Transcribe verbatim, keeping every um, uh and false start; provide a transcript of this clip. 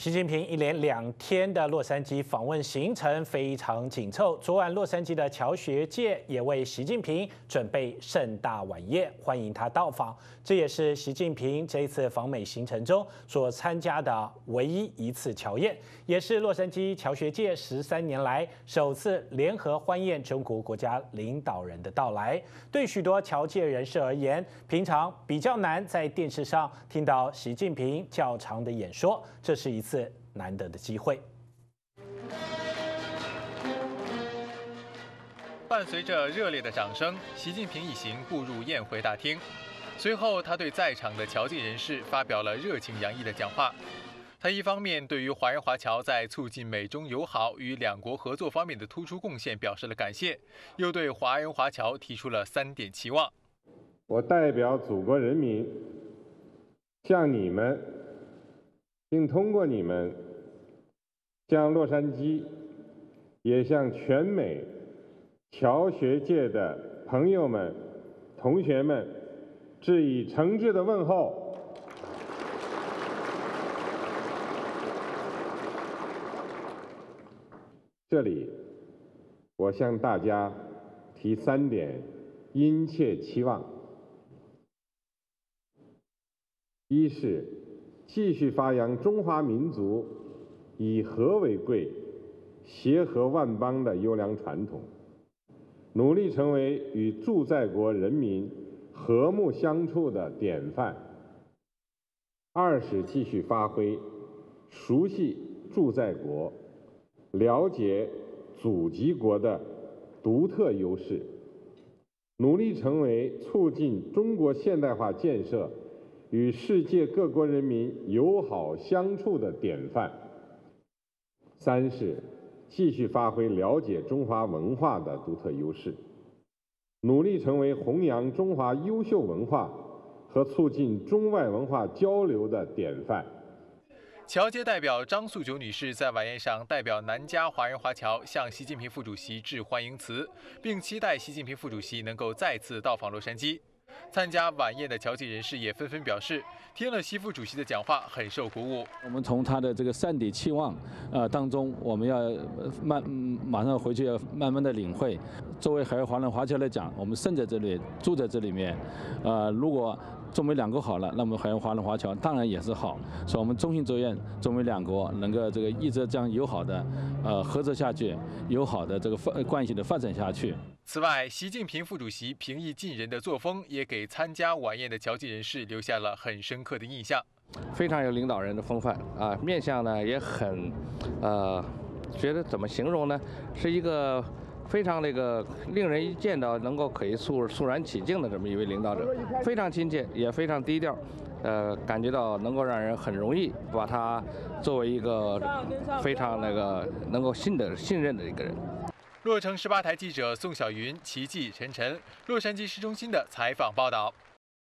习近平一连两天的洛杉矶访问行程非常紧凑。昨晚，洛杉矶的侨学界也为习近平准备盛大晚宴，欢迎他到访。这也是习近平这一次访美行程中所参加的唯一一次侨宴，也是洛杉矶侨学界十三年来首次联合欢宴中国国家领导人的到来。对许多侨界人士而言，平常比较难在电视上听到习近平较长的演说，这是一次难得的机会。 伴随着热烈的掌声，习近平一行步入宴会大厅。随后，他对在场的侨界人士发表了热情洋溢的讲话。他一方面对于华人华侨在促进美中友好与两国合作方面的突出贡献表示了感谢，又对华人华侨提出了三点期望。 我代表祖国人民，向你们，并通过你们，向洛杉矶，也向全美侨学界的朋友们、同学们致以诚挚的问候。这里，我向大家提三点殷切期望：一是继续发扬中华民族以和为贵、协和万邦的优良传统，努力成为与驻在国人民和睦相处的典范。二是继续发挥熟悉驻在国、了解祖籍国的独特优势，努力成为促进中国现代化建设与世界各国人民友好相处的典范。三是继续发挥了解中华文化的独特优势，努力成为弘扬中华优秀文化和促进中外文化交流的典范。 侨界代表张素九女士在晚宴上代表南加华人华侨向习近平副主席致欢迎词，并期待习近平副主席能够再次到访洛杉矶。参加晚宴的侨界人士也纷纷表示，听了习副主席的讲话，很受鼓舞。 我们从他的这个三点期望，呃当中，我们要慢马上回去要慢慢的领会。作为海外华人华侨来讲，我们生在这里，住在这里面，呃，如果中美两国好了，那么海外华人华侨当然也是好。所以我们衷心祝愿中美两国能够这个一直这样友好的呃合作下去，友好的这个发关系的发展下去。 此外，习近平副主席平易近人的作风也给参加晚宴的侨界人士留下了很深刻的印象。 非常有领导人的风范啊，面相呢也很，呃，觉得怎么形容呢？是一个非常那个令人一见到能够可以肃肃然起敬的这么一位领导者，非常亲切，也非常低调，呃，感觉到能够让人很容易把他作为一个非常那个能够信的信任的一个人。 洛城十八台记者宋晓云、齐记、陈晨，洛杉矶市中心的采访报道。